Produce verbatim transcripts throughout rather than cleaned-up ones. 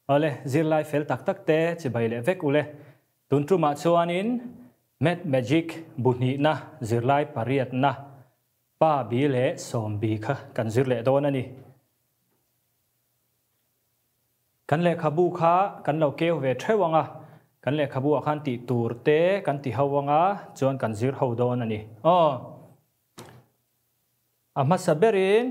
เอาเลยซีไลเฟลตักตักเตจะไปเลยเวกอุเลยตุนทรูมาชวนินเม็ดแมจิกบุญนีนะซีไลปารีดนะป้าบีเล่สมบีค่ะกันซีเล่โดนนี่กันเล่ขบูค่ะกันเราเกี่ยวเวทเทวังอ่ะกันเล่ขบูอาคันติตูร์เตกันติฮาวังอ่ะจวนกันซีร์ฮาวโดนนี่อ๋ออามาสเบริน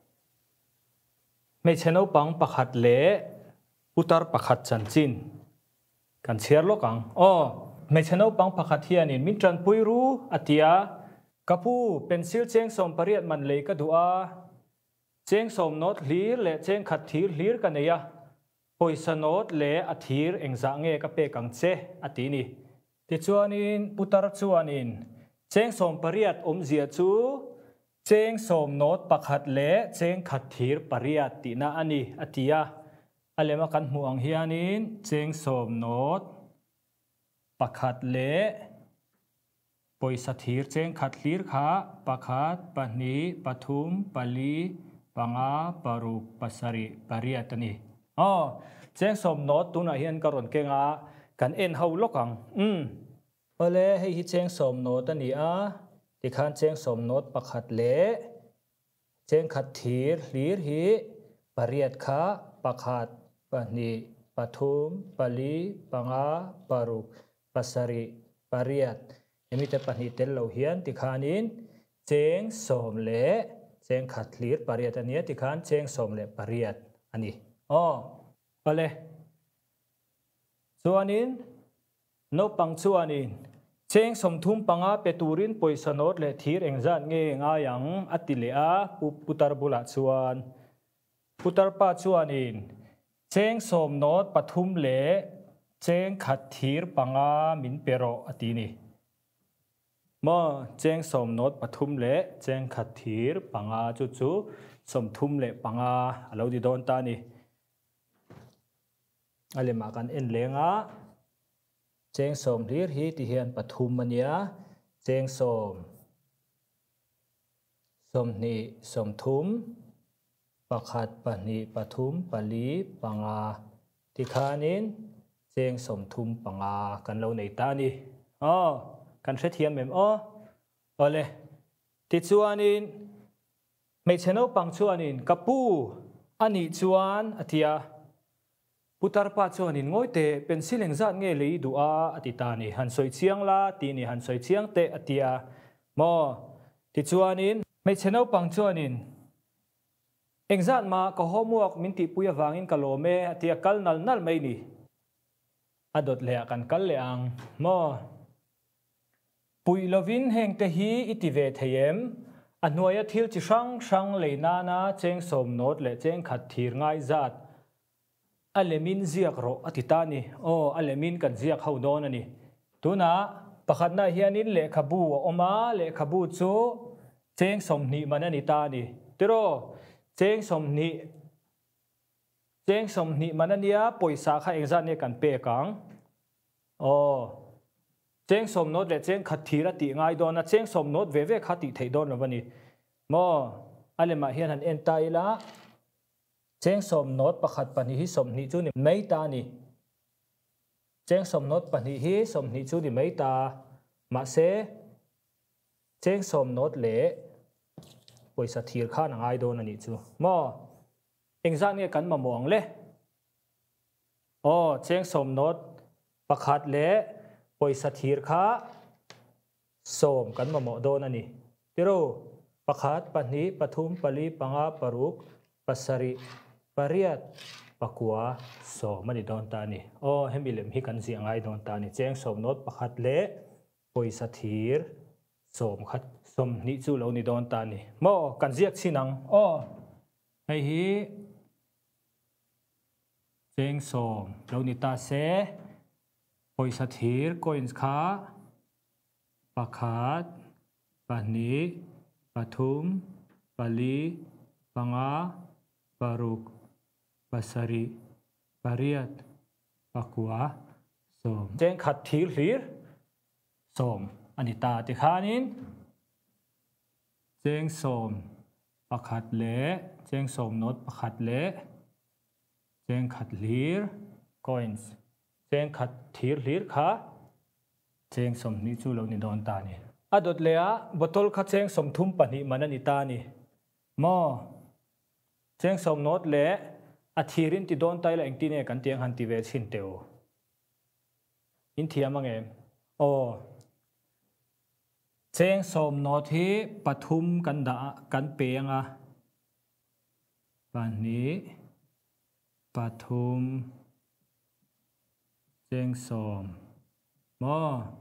ไม่เช่นเอาปังปักหัดเล่อุตรปักหัดจันจินกันเชียร์โลกังอ๋อไม่เช่นเอาปังปักหัดเฮียนินมิตรันปุยรู้อัตยากับผู้เป็นซิลเจงสมปริยัติมันเลยก็ดูอาเจงสมโนดลีร์และเจงขัดทีร์ลีร์กันเนี่ยปอยสโนดและอัฐีร์เองจะเงยกับเปกังเซอัตินี่ที่ชวนินอุตรชวนินเจงสมปริยัติอมเสียจูเจงสมโนดปักหัดและเจงขัดทีร์ปริยัตินะอันนี้อัตยาอะไรมากันห่วงเฮียนินเจงสมโนดปักหัดและปอยสถีร์เจงขัดลีร์ขาปักหัดปนีปทุมปลีปังอาปารุปัสริปริยัตนี่อ๋อเจงสมโนดตุนอาเฮียนกรอนเกงอากันเอ็นเฮาลกังอืมอะไรให้ฮิเจงสมโนดนี่อ่ะที่ขันเจงสมโนดปักหัดและเจงขัดทีร์ลีร์ฮีปริยัตขาปักหัดปนีปทุมปลีปังอาปารุปัสริปริยัตเอมิเตปนิเตลโลเฮียนที่ขานินเจงสมเล่เจงขัดลีร์ปริยัตอันนี้ที่ขานเจงสมเล่ปริยัตอันนี้อ๋ออะไรส่วนนี้นปังส่วนนี้เจงสมทุมปังอาเปตูรินปอยสนดเล่ทีร์เองจัดเงยงายังอัติเลอาปุปุตารบุลาส่วนปุตารปาส่วนนี้เจงสมโนดปทุมเล่เจงขัดทีร์ปังอามินเปโรอัตินีมอเจงสมโนดปทุมเล่เจงขัดทีร์ปังอาจุจุสมทุมเล่ปังอาเราดีโดนตานีอะไรมากันเอ็นเลงอาเจงสมลีร์ฮีติเฮียนปทุมมันยาเจงสมสมนีสมทุมปักหัดปนีปทุมปลีปังอาที่ขานินเจงสมทุมปังอากันเราในตานีอ๋อกันเทียมเมมอ๋อเอาเลยติดชวนินไม่เช่นเอาปังชวนินกับปูอันนี้ชวนอธิยาปุตตารปาชวนินง่อยเตเป็นสิเลงจัดเงยเลยดูอาอธิตานีหันสวยเชียงละตีนี่หันสวยเชียงเตอธิยามอติดชวนินไม่เช่นเอาปังชวนินเองจัดมาก็หัวมวกมินติปุยวางินกะโลเมอธิยากัลนัลนัลไม่นี่อดดเลียกันกัลเลอังมอปุยลวินแห่งเตฮีอิติเวทเยมอันหน่วยทิลจิช่างช่างเลยนานาเจงสมโนดและเจงขัดทีร์ง่ายจัดอัลเลมินเจียกโรอติตานีโออัลเลมินกันเจียกเขาโดนนี่ตัวน่ะปะขัดนาเฮียนินเลขบูอมาเลขบูจูเจงสมนีมันนิตานีติโรเจงสมนีเจงสมนีมันนี่ยปอยสาขาเองจัดเนี่ยกันเปกังโอเจงสมโนดและเจงขัดทีระติง่ายโดนนะเจงสมโนดเวเวขัดติไทยโดนนะวันนี้มออะไรมาเฮียนันเอ็นตายละเจงสมโนดประคัดปนิฮิสมนิจูนี่ไม่ตานี่เจงสมโนดปนิฮิสมนิจูนี่ไม่ตามาเซเจงสมโนดเละปอยสถีร์ข้านังง่ายโดนนี่จูมอเอ็งจะเนี่ยกันมามองเลยอ๋อเจงสมโนดประคัดเละปอยสถีร์ข้าสมกันมาหมอโดนนี่ที่รู้ปะขัดปนีปทุมปลีปังอาปารุกปัสริปริยัตปะกัวสมมันโดนตานี่โอ้เฮมิเลมฮิกันเสียงไงโดนตานี่เจงสมโนดปะขัดเละปอยสถีร์สมขัดสมนิจูเรานี่โดนตานี่โมกันเสียกสินังโอ้ไอ้ฮีเจงสมเรานี่ตาเสปอยสถีร์ก็อินขาปะขัดปนีปทุมปลีปังอาปารุกปัสริปริยัตปะกัวสมเจงขัดทีร์ลีร์สมอันนี้ตาติขานินเจงสมปะขัดเละเจงสมโนดปะขัดเละเจงขัดลีร์ coins เจงขัดทีร์ลีร์ค่ะเจงสมนิจูเรานี่โดนตานี่อดดเลยอะบทลขัดเจงสมทุ่มปนิมันนิตานี่มอเจงสมโนดเละอาทีรินติโดนไตละเองตีเนี่ยกันเตียงหันติเวชินเตวอินเทียมังเอมโอเจงสมโนที่ปฐุมกันดากันเปียงอะวันนี้ปฐุมเจงสมมอ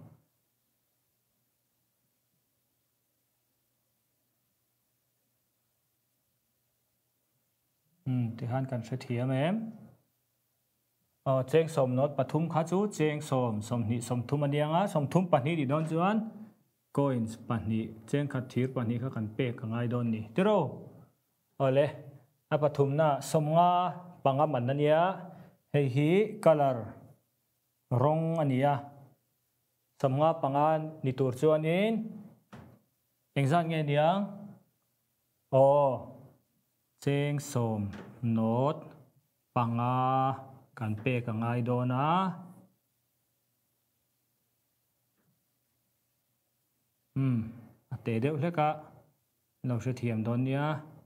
อืมที่หันกันเสียไหมเออเจงสมโนดปฐุมข้าจูเจงสมสมนิสมทุมอันเดียงอะสมทุมปันนี้ดิโดนจวนcoins ปันนี้เจงขัดทีร์ปันนี้เขากันเป๊กกันไงโดนนี่ที่เราเอาเลยอาปฐุมน่ะสมงาปังอามันนั่นเนี่ยเฮฮี color รงอันนี้สมงาปังอานิตูร์จวนอินเองจันเงี้ยเนี่ยโอเจงสมโนดปังอากันเป๊กกันไงโดนนะอืมเตะเดี๋ยวเล็กอะเราจะเทียมโดนเนี่ย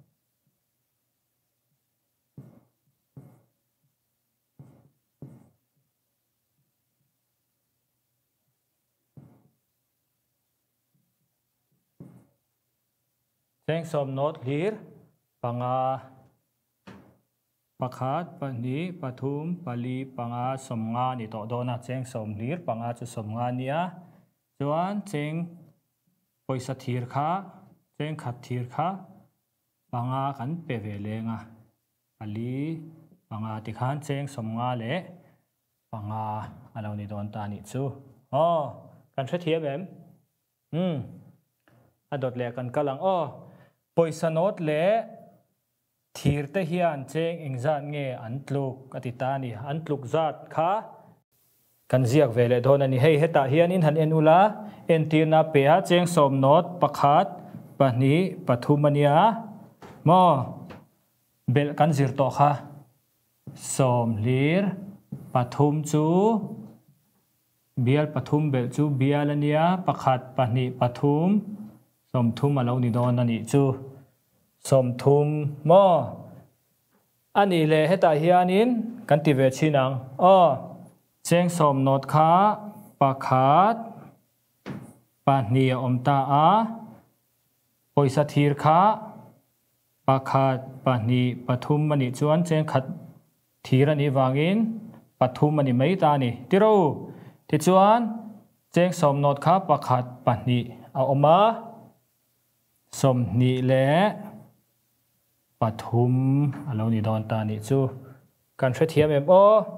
เจงสมโนดลีร์ปังอาปะคัดปนีปฐุมปลีปังอาสมงานี่ต่อโดนนะเจงสมลีร์ปังอาจะสมงาเนี่ยจวนเจงปอยสถีร์ค่ะเจงขัดถีร์ค่ะปังอากันเปเวเลงะปลีปังอาติขันเจงสมงาเละปังอาอะไรนี่โดนตานิจูอ๋อกันเทียบแบบอืมอดดเละกันกำลังอ๋อปอยสนดเละทีร์เตเฮียนเจงอิงจัดเงอันตลุกอติตานี่อันตลุกจัดค่ะกันเจียกเวลโดนนี่ให้เฮตาเฮียนินหันเอนุลาเอ็นตีนาเปียเจงสมโนดปะคัดปนีปฐุมเนียมอเบลกันจิรโตค่ะสมลีร์ปฐุมจูเบียลปฐุมเบลจูเบียลเนียปะคัดปนีปฐุมสมทุมมาแล้วนี่โดนนี่จูสมทุมมออันนี้เลยเฮตาเฮียนินกันติเวชินังอ๋อเจงสมโนดค่ะปะคัดปนีอมตาอาปอยสถีร์ค่ะปะคัดปนีปฐุมมณีจวนเจงขัดทีรนีวางินปฐุมมณีไม่ตานี่ที่เราที่จวนเจงสมโนดค่ะปะคัดปนีเอาออกมาสมนีเละปฐุมเรานี่โดนตานี่จูการเชื่อเทียมเอ็มโอ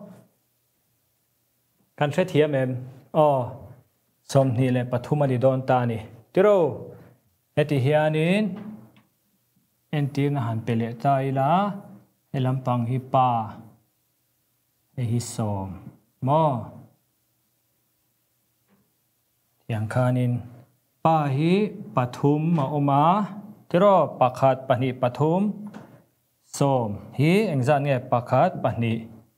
การเชื่อเทียมเอ็มอ๋อสมนีเละปฐุมมณีโดนตานี่ที่เราเอติเฮียนินเอ็นตีนหันเปเลใจละเอลำปังฮิปาเอฮิสอมมออย่างคานินปาฮิปฐุมมาอมาที่เราปะคัดปนีปฐุมสมฮีเอ็งจันเงปะคัดปนี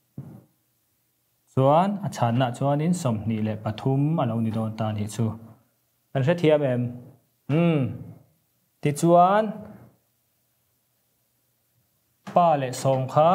ส่วนอาจารย์น่ะส่วนนี้สมนีเละปฐุมอะไรนี่โดนตานี่จูกันเชื่อเทียมเอ็มอืมติดจวนป้าเละสมค่ะ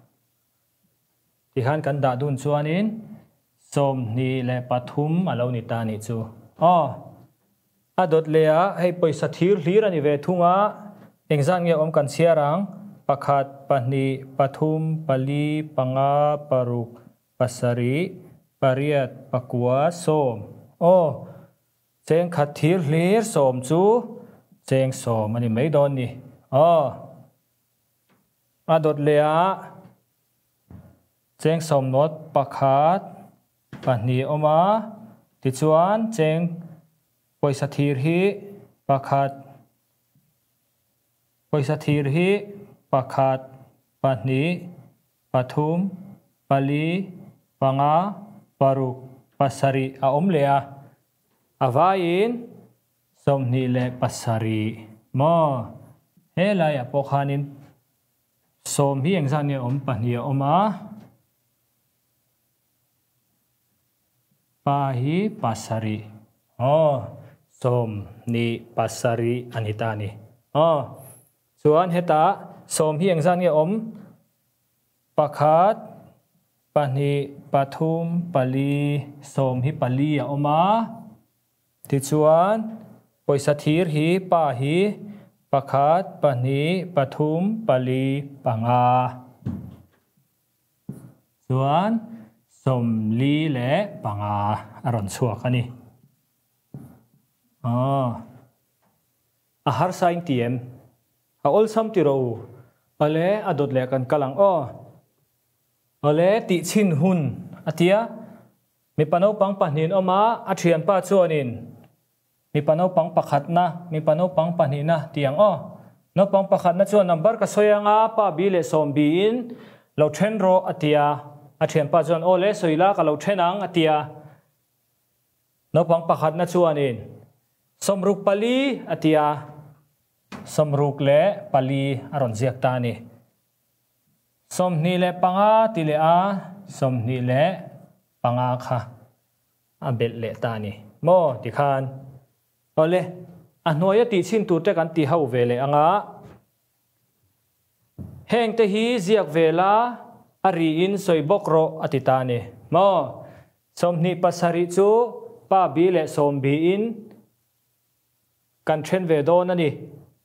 ที่หันกันดาดุนจวนนี้สมนีเละปฐุมอะไรนี่ตานี่จูอ๋ออดดเลียให้ไปสถีร์ลีรันเวทุงะเองจันเงอมกันเสียรังปะคัดปนีปฐุมปลีปังอาปารุกปัสสรีปาริยตปะกัวสมโอเจงขัดทีร์ลีร์สมจูเจงสมมันนี่ไม่โดนนี่อ๋ออดดเลียเจงสมโนดปะคัดปนีออกมาติจวนเจงปอยสถีร์ฮีปะคัดปอยสถีร์ฮีปะคัดปนีปฐุมปลีปังอาปารุกปัสสรีอาอมเลียอาวายินสมนีเลปัสสรีมอเฮลายปกานินสมฮีเองจันเนอมปนีออกมา pahi pasari oh som ni pasari anita ni oh chuan heta som hi engzan nge om pakhat pahnih pathum pali som hi pali a oma ti chuan poisa thir hi pa hi pakhat pahnih pathum pali panga chuan som li le panga aron chuak ani oh a har sain tiem a ol sam ti ro ale adot le kan kalang o ale ti chin hun atia mi pano pang pahnin oma a thian pa chuanin mi pano pang pakhat na mi pano pang pahni na tiang o no pang pakhat na chuan number ka soyanga pa bi le som bi in lo then ro atia a thian pa chuan ole soila ka lo thenang atia no pang pakhat na chuanin somruk pali atia somruk le pali aron ziak ta ni somni le panga ti le a somni le panga kha abel le ta ni mo ti khan ole a hnoya ti chin tu te kan ti hau ve le anga heng te hi ziak vela ari in soibok ro atita ni mo somni pasari chu pa bi le som bi in kan then ve do na ni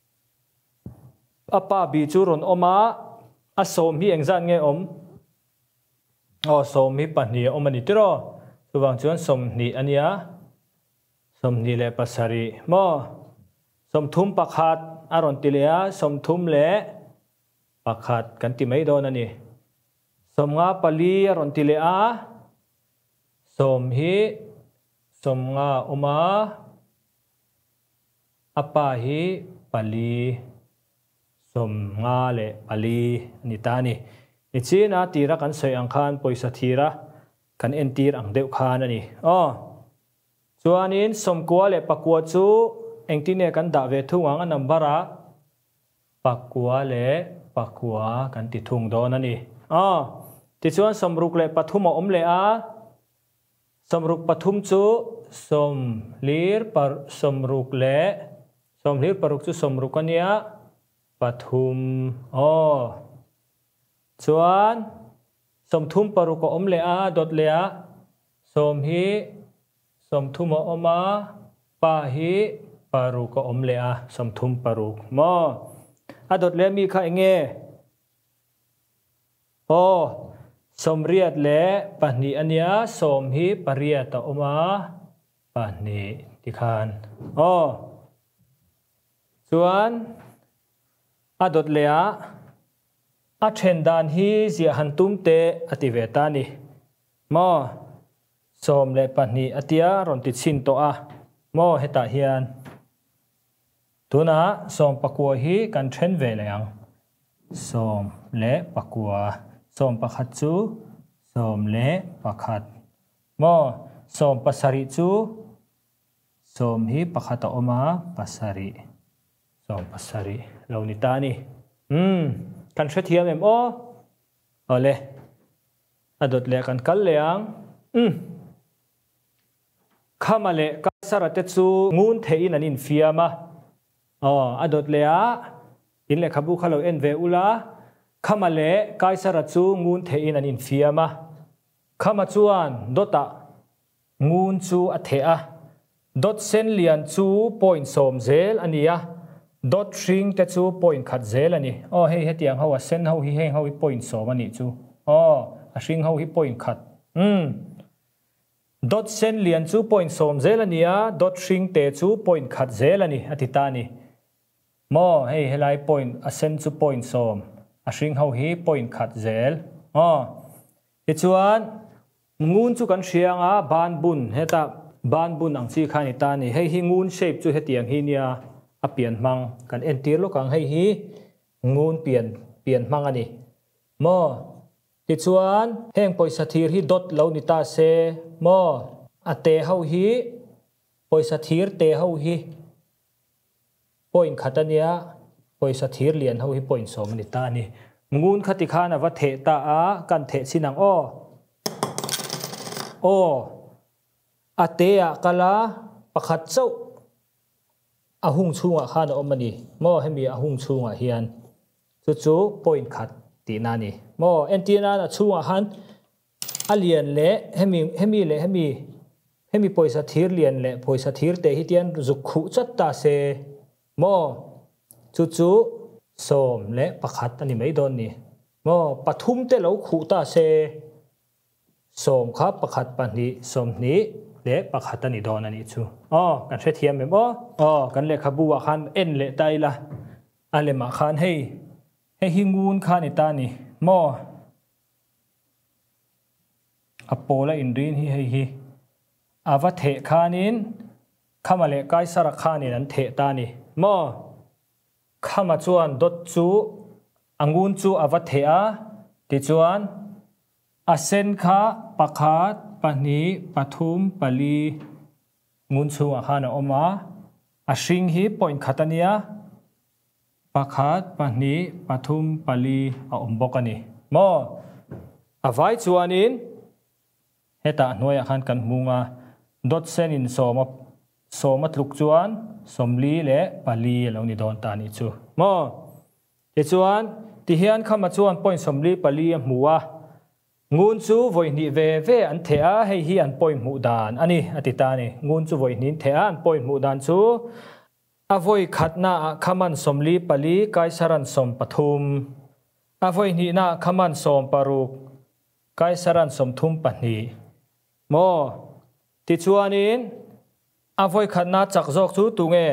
apa bi chu ron oma a som hi engzan nge om o som hi pahni om ani tiro chuwang chuan som ni ania som ni le pasari mo som thum pakhat aron tilea som thum le pakhat kan ti mai do na ni som nga pali aron tilea som hi som nga oma apa hi pali som nga le pali ni ta ni ni china tira kan soi ang khan poisa thira kan entir ang deuh khan ani o chuanin som kwa le pakwa chu engtine kan da ve thungang an nambara pakwa le pakwa kan ti thung don ani a ti chuan somruk le pathum om le a somruk pathum chu som lir par somruk le som lir paruk chu somruk ania pathum o chuan som thum paruk ko om le a dot le a som hi som thum oma pa hi paruk ko om le a som thum paruk mo a dot le mi kha enge o som riat le pahni ania som hi pariat ta oma pahni ti khan o chuan a dot le a a then dan hi zia han tum te ati ve ta ni mo som le pahni atia ron ti chin to a mo heta hian tuna som pakwa hi kan then ve le ang som le pakwa som pakhat chu som le pakhat mo som pasari chu som hi pakhat a oma pasari som pasari lo ni ta ni hm kan thre thiam em o ole adot le kan kal le ang hm khamale ka sarate chu ngun thein an in fiama o adot le a in le khabu khalo en ve ula khamale kai sara chu ngun thein an in fiama khama chuan dota ngun chu a the a dot sen lian chu point som zel ania dot string te chu point khat zel ani o hei hetiang ho a sen ho hi hei ho hi point som ani chu o a string ho hi point khat hm dot sen lian chu point som zel ania dot string te chu point khat zel ani atita ni mo hei helai point a sen chu point som a string ho hi point khat zel o ti chuan ngun chu kan hrianga ban bun heta ban bun ang chi khani ta ni hei hi ngun shape chu hetiang hi nia a pian mang kan entir lo kang hei hi ngun pian pian mang ani mo ti chuan heng poisa thir hi dot lo ni ta se mo ate ho hi poisa thir te ho hi point khatania poisa thir lian ho hi point som ni ta ni ngun khati khana wa the ta a kan the sinang o o atea kala pakhat chau ahung chunga khan omani mo hemi ahung chunga hian chu chu point khat ti nani mo antina na chunga han alian le hemi hemi le hemi hemi poisa thir lian le poisa thir te hitian zukhu chatta se mo chu chu som le pakhat ani mai don ni mo pathum te lo khu ta se som kha pakhat pani som ni le pakhat ani don ani chu oh kan the thiam me bo oh kan le khabu wa khan en le taila ale ma khan hei hei hingun khan ita ni mo apola indrin hi hei hi ava the khanin khamale kaisara khanin an the ta ni mo khama chuan dot chu angun chu ava the a ti chuan asen kha pakhat pani pathum pali ngun chu a khana oma ashing hi point khatania pakhat pani pathum pali a ombokani mo avai chuanin heta hnuai khan kan munga dot sen in soma soma tluk chuan somli le pali lo ni don ta ni chu mo ti chuan ti hian khama chuan point somli pali a hmuwa ngun chu voi ni ve ve an the a hei hi an point mu dan ani atita ni ngun chu voi nin the a an point mu dan chu avoi khatna khaman somli pali kaisaran som pathum avoi ni na khaman som paruk kaisaran som thum pahni mo ti chuanin avoi khatna chak jok chu tu nge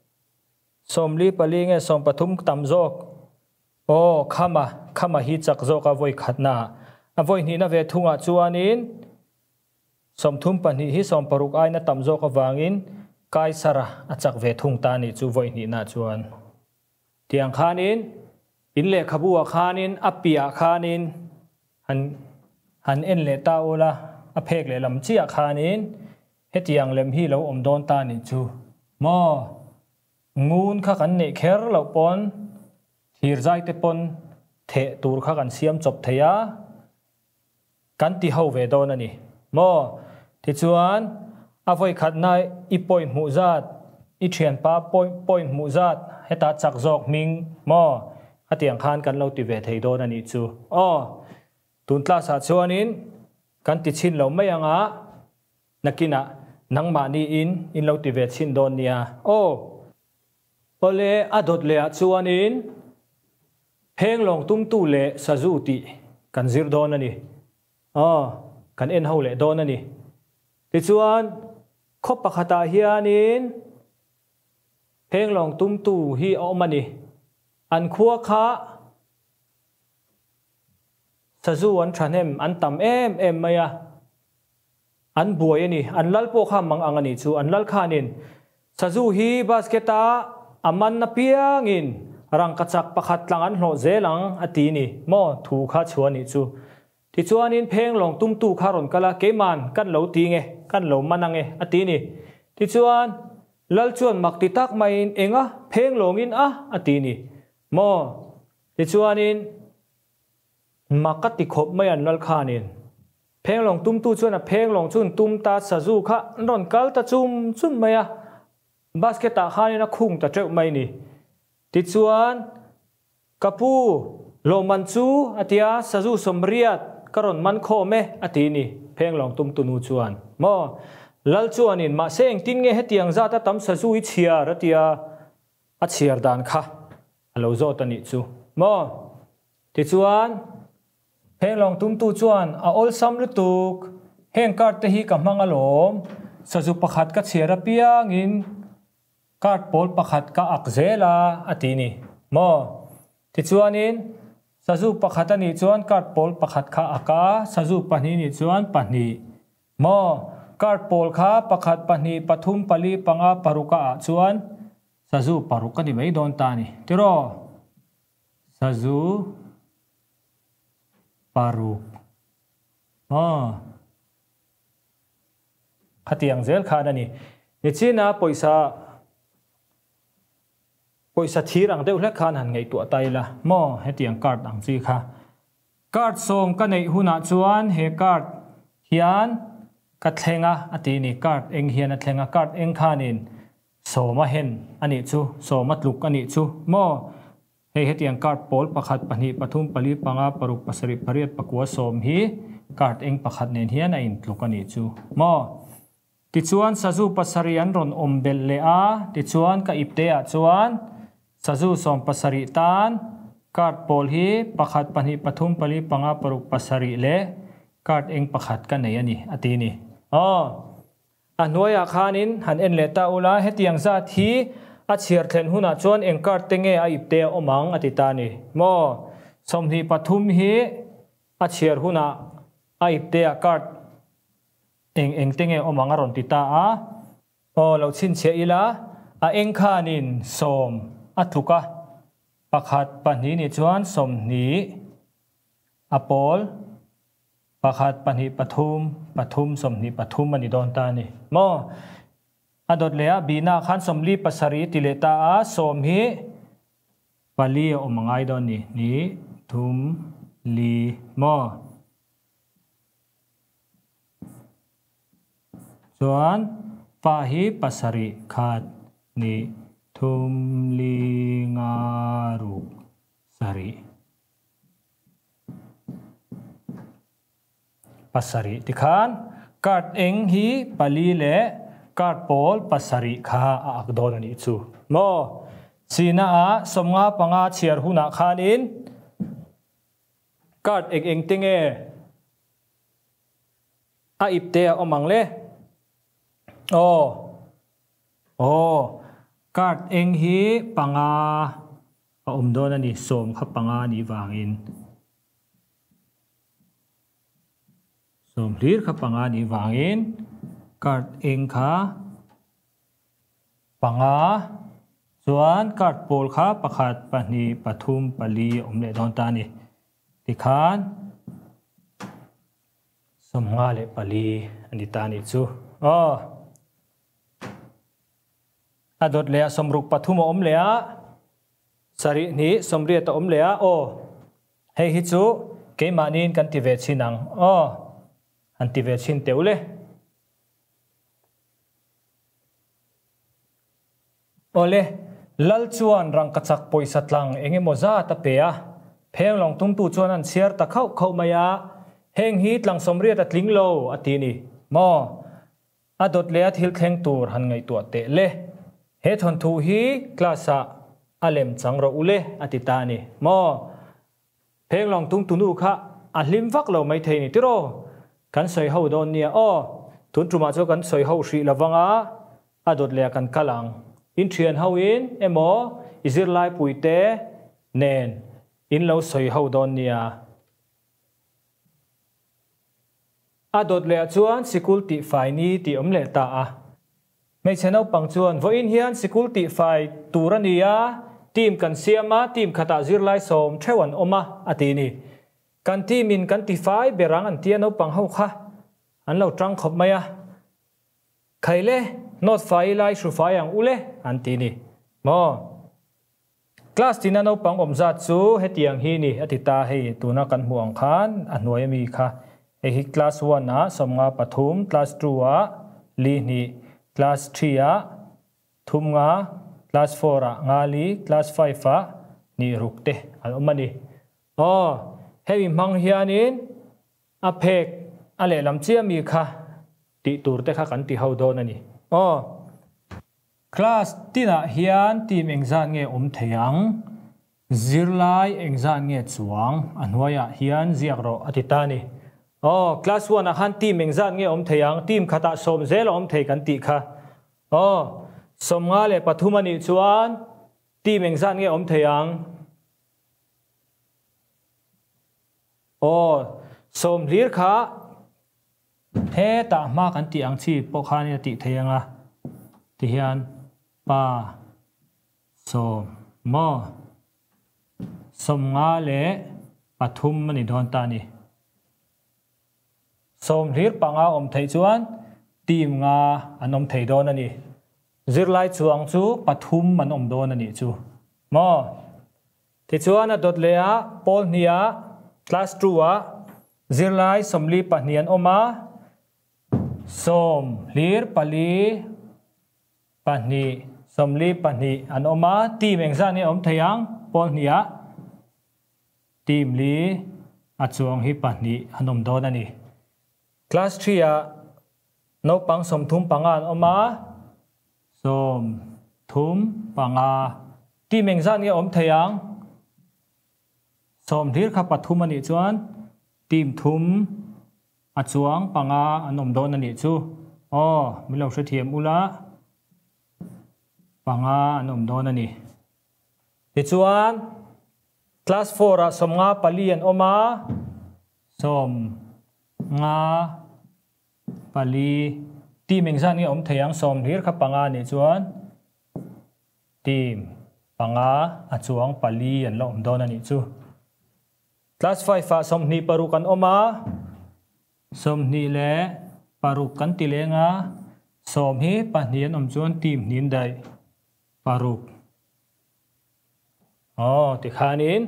somli pali nge som pathum tam jok o khama khama hi chak jok avoi khatna avoi ni na ve thunga chuanin som thum pahni hi som paruk aina tam jok awangin kaisara achak ve thung ta ni chu voi ni na chuan tiang khanin in le khabua khanin apia khanin han han en le ta ola a phek le lam chia khanin hetiang lem hi lo om don ta ni chu mo ngun kha kan ne kher lo pon thir zai te pon the tur kha kan siam chop theya kan ti ho ve don ani mo ti chuan avoi khat nai i point mu zat i thian pa point point mu zat heta chak jok ming mo atiang khan kan lo ti ve thei don ani chu o tun tla sa chuanin kan ti chin lo mai anga nakina nangma ni in in lo ti ve chin don nia o pole adot le chuanin pheng long tum tu le sazu ti kan zir don ani o kan en ho le don ani ti chuan khop pakhata hianin pheng long tum tu hi omani an khuwa kha sazu an thanem an tam em em maya an buai ani an lal po kha mang angani chu an lal khanin sazu hi basketa aman na piangin rang kachak pakhat lang an hlo zelang ati ni mo thu kha chuani chu ti chuanin pheng long tum tu kha ron kala keman kan lo ti nge kan lo manange ati ni ti chuan lal chuan mak ti tak mai enga pheng longin a ati ni mo ti chuanin makati khop mai an lal khanin pheng long tum tu chuan a pheng long chun tum ta sazu kha ron kal ta chum chum maya basketa khanin a khung ta treu mai ni ti chuan kapu lo man chu atia sazu somriat karon man kho me ati ni pheng long tum tu nu chuan mo lal chuanin ma seng tin nge hetiang za ta tam sazu i chia ratia a chiar dan kha alo zo ta ni chu mo ti chuan pheng long tum tu chuan a ol sam lu tuk heng kar te hi ka hmang alom sazu pakhat ka chiara piangin kart pol pakhat ka akzela ati ni mo ti chuanin sazu pakhat ani chuan kart pol pakhat kha aka sazu pahni ni chuan pahni mo kart pol kha pakhat pahni pathum pali panga paruka chuan sazu paruka ni mai don ta ni tiro sazu paruk mo khatiang zel khan ani ni china poisa poisa thirang deuh hle khan han ngei tu taila mo hetiang card ang chi kha card som ka nei huna chuan he card hian กัดเทงะอตินี่การ์ดเองเฮียนเทงะการ์ดเองขานินโสมาเห็นอันนี้จูโสมัดลุกอันนี้จูโมเฮเฮตียงการ์ดโพลประคัดปนิปทุมปลีปังอาปรุกปัสริปริยปกัวโสมฮีการ์ดเองประคัดเนียนเฮียนอินลุกอันนี้จูโมติจวนสัจูปัสริยันรอนอมเบลเลอาติจวนกับอิบเตะจวนสัจูสมปัสริตานการ์ดโพลฮีประคัดปนิปทุมปลีปังอาปรุกปัสริเลการ์ดเองประคัดกันในอันนี้อตินี่อ๋ออันวยอาคานินหันเอ็นเลต้าอุลาเฮตียงซาทีอาเชียร์เทนหุนาจวนเองการ์ดเตงเอไออิบเตออมังอติตานี่โมสมทีปทุมฮีอาเชียร์หุนาไออิบเตอการ์ดเองเองเตงเออมังอรอนติตาอาโอเราชินเชียอีลาอาเองคานินสมอัตุกะประคัดปันนี้นี่จวนสมนี้อโปลประคัดปนิปทุมปทุมสมนิปทุมมันนี่โดนตานี่โมอดดเลียบีนาขันสมลีปัสริติเลตาอาสมฮีปลีอมังไอดอนนี่นี่ทุมลีโมส่วนปาฮีปัสริขาดนี่ทุมลีงารุสริปัสริติขานการ์ดเองฮีปลีเลการ์ดโพลปัสริขาอักโดนนี่จูโมสีน่าสมงาปังอาเชียร์หุนาขานินการ์ดเองเองติงเออาอิบเตออมังเลโอโอการ์ดเองฮีปังอาอมโดนนี่สมขับปังอานี่วางอินสมลีร์ขับปังอานี่วางอินการ์ดเองค่ะปังอาส่วนการ์ดโพลค่ะประคัดปนิปทุมปลีอมเลดอนตานี่ติขานสมงาเลปลีอันนี้ตานี่จูอ๋ออดดเลียสมรุปปทุมอมเลียสรินี้สมเรียตอมเลียโอเฮฮิจูเกมานินกันติเวชินังอ๋ออันติเวชินเตวเลโอเลลัลชวนรังกัจักปอยสัตลังเองโมซาตะเปียเพลงลองตุ้งตูชวนอันเชียร์ตะเข้าเข้ามายาเฮงฮีตลังสมเรียตลิงโลอตีนี่มออดดเลียทิลเทงตูร์หันไงตัวเตเลเฮทอนทูฮีคลาสอาเลมจังเราอุเลอติตานี่มอเพลงลองตุ้งตูนูค่ะอัลลิมฟักเราไม่เทนี่ติโรกันสวยเฮาโดนเนี่ยอ้อทุนจุมาโจกันสวยเฮาสีละวังอาอดดเลียกันกลังอินเทียนเฮาอินเอโมอิซิร์ไลปุยเตเนนอินเราสวยเฮาโดนเนี่ยอดดเลียจวนสิกุลติไฟนี้ติอมเลตาไม่ใช่เอาปังจวนว่าอินเฮียนสิกุลติไฟตูรันียาทีมกันเสียมาทีมขตาซิร์ไลสมเทวันอมาอตินีกันทีมินกันติไฟเบรังอันเทียนเอาปังเฮาค่ะอันเราจังขบไหมอะใครเล่นอดไฟไลชูไฟอย่างอุเล่อันตีนี่มอคลาสที่นั่นเอาปังอมจัดซูเฮตียงฮีนี่อติตาเฮตัวนักกันห่วงขันอันหน่วยมีค่ะเอฮิคลาสวันนะสมงาปฐุมคลาสทัวลีนี่คลาสทรีอะทุมงาคลาสโฟร์งาลีคลาสไฟฟ้านี่รุกเตอันอมมันนี่อ๋อเฮวิมังเฮียนินอเพกอะไรลำเชียมีค่ะติตูร์เตค่ะกันติเฮาโดนนี่อ๋อคลาสที่น่ะเฮียนทีมเอ็งซานเงอมเทียงซิร์ไลเอ็งซานเงจวงอันว่าเฮียนเจียกรออติตานี่อ๋อคลาสวันอาหารทีมเอ็งซานเงอมเทียงทีมขตาสมเซลอมเทียกันติค่ะอ๋อสมงาเลปฐุมนิจวนทีมเอ็งซานเงอมเทียงอ๋อสมลีร์ค่ะเฮตามากันติอังชีปกขานี่ติเทียงอ่ะติเฮียนปาสมอสมงาเลปฐุมมันนี่โดนตานี่สมลีร์ปังอาอมไทยจวนทีมงาอันอมไทยโดนนั่นนี่จิรไลจวงจูปฐุมมันอมโดนนั่นนี่จูมอที่จวนน่ะดดเลียปอลเนียคลาสทัวจิรไลสมลีปะเนียนออกมา som lir pali pani som li pani an oma team engza ni om thayang pol nia team li achuang hi pani anom don ani class three a no pang som thum panga an oma som thum panga team engza ni om thayang som lir kha pathum ani chuan team thum achuang panga anom don ani chu oh milo hre thiam ula panga anom don ani ti chuan class four a som nga pali an oma som nga pali team engza ni om thayang som lir kha panga ni chuan team panga achuang pali an lo om don ani chu class five a som ni paruk an oma som ni le paruk kan ti le nga som hi pahnian om chuan team nin dai paruk oh ti khanin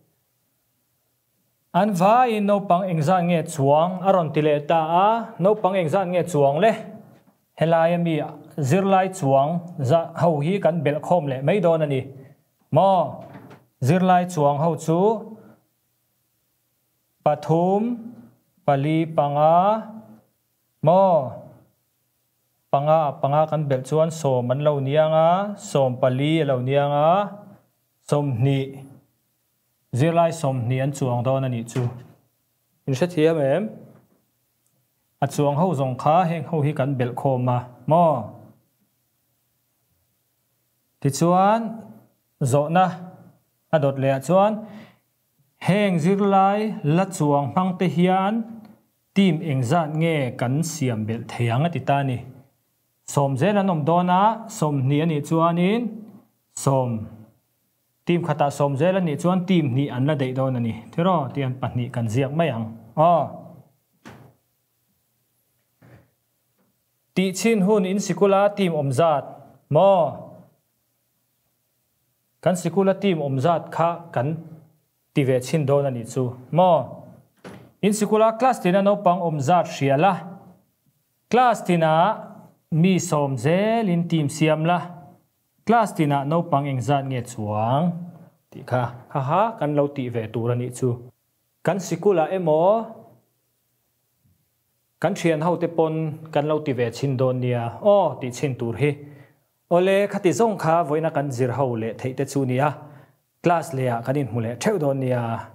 an vai no pang engza nge chuang aron ti le ta a no pang engza nge chuang le helai mi zirlai chuang za ho hi kan bel khom le mai don ani mo zirlai chuang ho chu pathum pali panga mo panga panga kan bel chuan som man lo nianga som pali lo nianga som ni zirlai som ni an chuang don ani chu in sha thiam em a chuang ho zong kha heng ho hi kan bel khoma mo ti chuan zo na adot le chuan heng zirlai la chuang hmang te hian team engzat nge kan siam bel theyang ati ta ni som zel anom dona som ni ani chuanin som team khata som zel ani chuan team ni an la dei don ani thero tian pahni kan ziak mai ang oh ti chin hun in sikula team omzat mo kan sikula team omzat kha kan ti ve chin don ani chu mo in sikula class tina no pang omzat hriala class tina mi som zel in team siam la class tina no pang engzat nge chuang ti kha ha ha kan lo ti ve tur ani chu kan sikula emo kan thian ho te pon kan lo ti ve chin don nia o ti chin tur hi ole khati zong kha voina kan zir ho le theite chu nia class le a kanin mule theu don nia